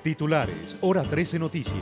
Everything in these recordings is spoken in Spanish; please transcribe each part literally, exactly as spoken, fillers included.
Titulares, Hora trece Noticias.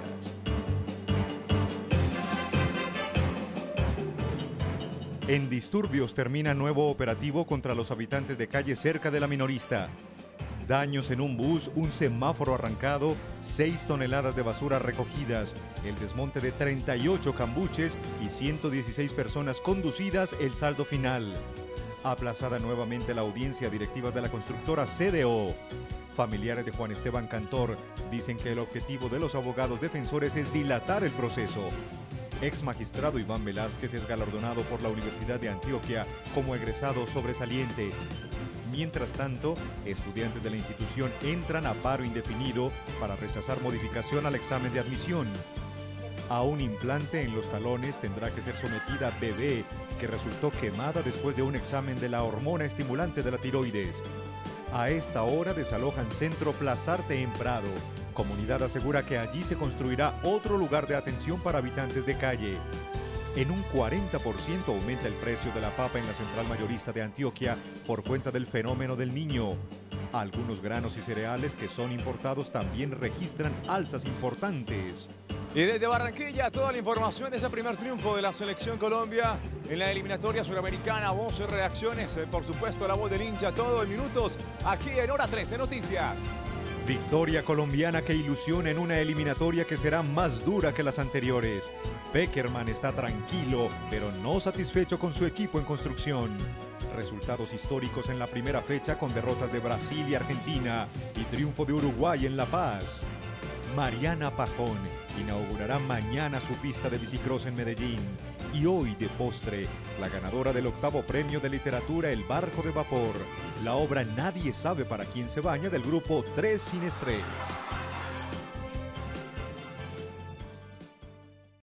En disturbios termina nuevo operativo contra los habitantes de calle cerca de la minorista. Daños en un bus, un semáforo arrancado, seis toneladas de basura recogidas, el desmonte de treinta y ocho cambuches y ciento dieciséis personas conducidas, el saldo final. Aplazada nuevamente la audiencia directiva de la constructora C D O. Familiares de Juan Esteban Cantor dicen que el objetivo de los abogados defensores es dilatar el proceso. Ex magistrado Iván Velázquez es galardonado por la Universidad de Antioquia como egresado sobresaliente. Mientras tanto, estudiantes de la institución entran a paro indefinido para rechazar modificación al examen de admisión. A un implante en los talones tendrá que ser sometida bebé que resultó quemada después de un examen de la hormona estimulante de la tiroides. A esta hora desalojan Centro Plazarte en Prado. Comunidad asegura que allí se construirá otro lugar de atención para habitantes de calle. En un cuarenta por ciento aumenta el precio de la papa en la central mayorista de Antioquia por cuenta del fenómeno del Niño. Algunos granos y cereales que son importados también registran alzas importantes. Y desde Barranquilla, toda la información de ese primer triunfo de la Selección Colombia en la eliminatoria suramericana. Voces, reacciones, por supuesto, la voz del hincha, todo en minutos, aquí en Hora trece Noticias. Victoria colombiana que ilusiona en una eliminatoria que será más dura que las anteriores. Pekerman está tranquilo, pero no satisfecho con su equipo en construcción. Resultados históricos en la primera fecha con derrotas de Brasil y Argentina y triunfo de Uruguay en La Paz. Mariana Pajón inaugurará mañana su pista de bicicross en Medellín. Y hoy, de postre, la ganadora del octavo premio de literatura El Barco de Vapor, la obra Nadie sabe para quién se baña del grupo Tres Sin Estrellas.